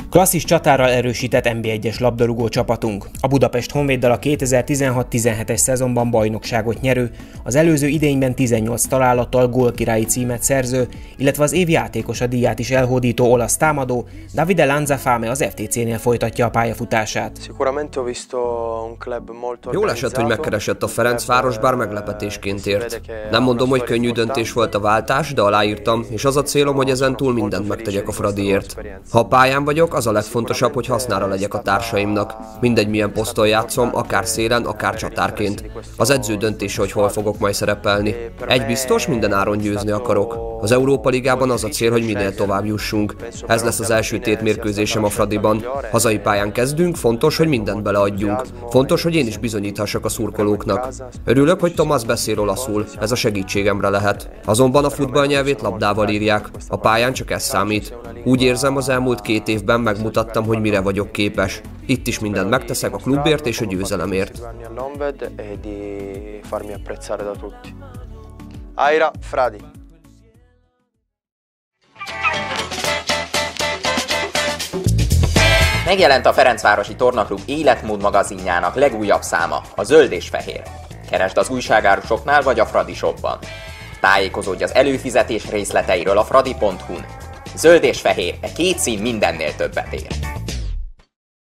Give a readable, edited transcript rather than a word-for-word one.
Klasszis csatára erősített NB1-es labdarúgó csapatunk. A Budapest Honvéddal a 2016-17-es szezonban bajnokságot nyerő, az előző idényben 18 találattal gólkirályi címet szerző, illetve az év játékosa díját is elhódító olasz támadó, Davide Lanzafame az FTC-nél folytatja a pályafutását. Jól esett, hogy megkeresett a Ferencváros, bár meglepetésként ért. Nem mondom, hogy könnyű döntés volt a váltás, de aláírtam, és az a célom, hogy ezen túl mindent megtegyek a Fradiért. Ha a pályán vagyok, az a legfontosabb, hogy hasznára legyek a társaimnak. Mindegy, milyen poszton játszom, akár szélen, akár csatárként. Az edző döntése, hogy hol fogok majd szerepelni. Egy biztos, minden áron győzni akarok. Az Európa Ligában az a cél, hogy minél tovább jussunk. Ez lesz az első tétmérkőzésem a Fradiban. Hazai pályán kezdünk, fontos, hogy mindent beleadjunk. Fontos, hogy én is bizonyíthassak a szurkolóknak. Örülök, hogy Tomás beszél olaszul, ez a segítségemre lehet. Azonban a futballnyelvét labdával írják, a pályán csak ez számít. Úgy érzem, az elmúlt 2 évben megmutattam, hogy mire vagyok képes. Itt is mindent megteszek a klubért és a győzelemért. Aira Fradi. Megjelent a Ferencvárosi Tornaklub életmód magazinjának legújabb száma, a Zöld és Fehér. Keresd az újságárusoknál vagy a Fradi Shopban. Tájékozódj az előfizetés részleteiről a fradi.hu-n. Zöld és fehér, 2 szín mindennél többet ér.